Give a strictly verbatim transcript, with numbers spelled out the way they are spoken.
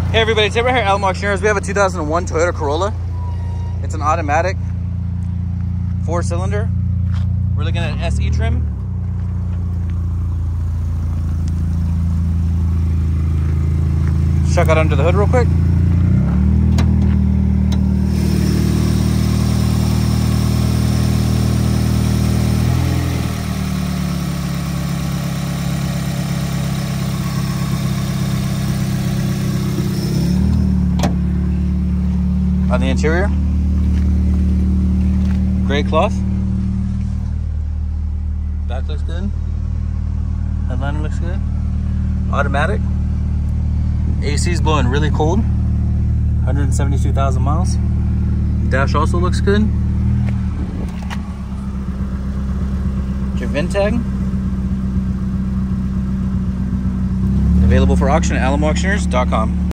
Hey everybody, today we're here at Alamo Auctioneers. We have a two thousand one Toyota Corolla. It's an automatic, four cylinder. We're looking at an S E trim. Check out under the hood real quick. On the interior, gray cloth. Back looks good. Headliner looks good. Automatic. A C's blowing really cold. one hundred seventy-two thousand miles. Dash also looks good. Your VIN tag. Available for auction at alamo auctioneers dot com.